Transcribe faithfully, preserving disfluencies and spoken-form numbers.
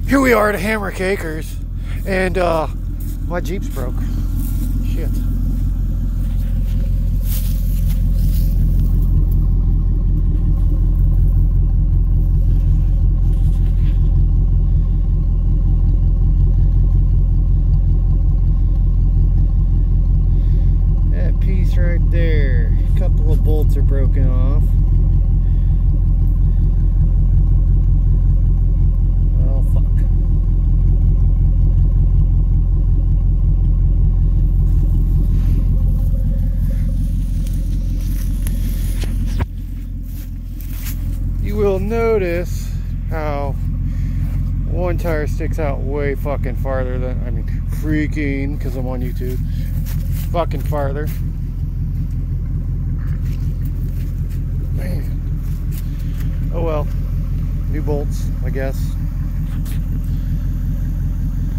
Here we are at Hamrick Acres, and uh, my Jeep's broke. Shit. That piece right there, a couple of bolts are broken off. You will notice how one tire sticks out way fucking farther than, I mean, freaking, because I'm on YouTube, fucking farther. Man. Oh well, new bolts, I guess.